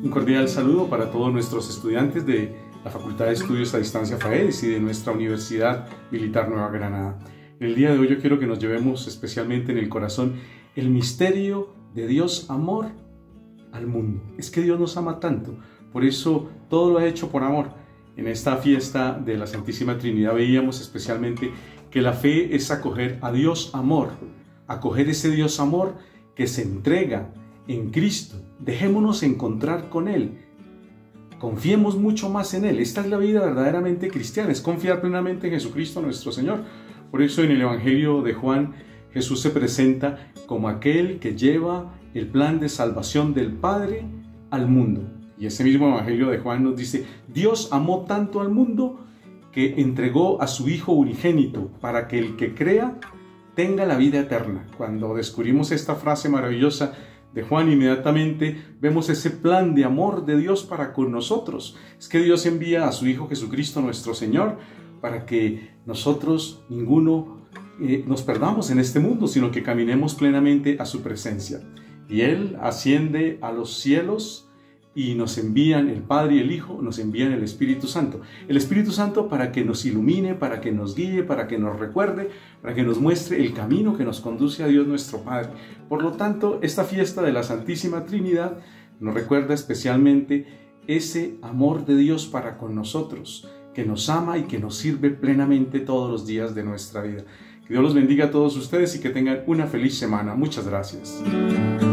Un cordial saludo para todos nuestros estudiantes de la Facultad de Estudios a Distancia FAEDES y de nuestra Universidad Militar Nueva Granada. En el día de hoy yo quiero que nos llevemos especialmente en el corazón el misterio de Dios amor al mundo. Es que Dios nos ama tanto, por eso todo lo ha hecho por amor. En esta fiesta de la Santísima Trinidad veíamos especialmente que la fe es acoger a Dios amor, acoger ese Dios amor que se entrega en Cristo. Dejémonos encontrar con Él, confiemos mucho más en Él. Esta es la vida verdaderamente cristiana, es confiar plenamente en Jesucristo nuestro Señor. Por eso en el Evangelio de Juan, Jesús se presenta como aquel que lleva el plan de salvación del Padre al mundo. Y ese mismo Evangelio de Juan nos dice: Dios amó tanto al mundo que entregó a su Hijo unigénito para que el que crea tenga la vida eterna. Cuando descubrimos esta frase maravillosa de Juan, inmediatamente vemos ese plan de amor de Dios para con nosotros. Es que Dios envía a su Hijo Jesucristo nuestro Señor para que nosotros, ninguno, nos perdamos en este mundo, sino que caminemos plenamente a su presencia. Y Él asciende a los cielos y nos envían el Padre y el Hijo, nos envían el Espíritu Santo. El Espíritu Santo para que nos ilumine, para que nos guíe, para que nos recuerde, para que nos muestre el camino que nos conduce a Dios nuestro Padre. Por lo tanto, esta fiesta de la Santísima Trinidad nos recuerda especialmente ese amor de Dios para con nosotros, que nos ama y que nos sirve plenamente todos los días de nuestra vida. Que Dios los bendiga a todos ustedes y que tengan una feliz semana. Muchas gracias.